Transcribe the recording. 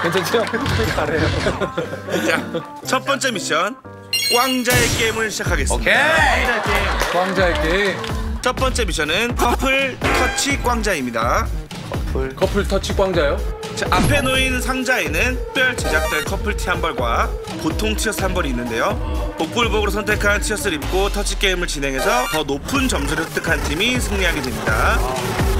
괜찮죠? 잘해요. 자, 첫 번째 미션 꽝자의 게임을 시작하겠습니다. 오케이. 꽝자의 게임. 첫 번째 미션은 커플 터치 꽝자입니다. 커플 터치 꽝자요? 자, 앞에 놓인 상자에는 특별 제작된 커플티 한 벌과 보통 티셔츠 한 벌이 있는데요. 복불복으로 선택한 티셔츠를 입고 터치 게임을 진행해서 더 높은 점수를 획득한 팀이 승리하게 됩니다.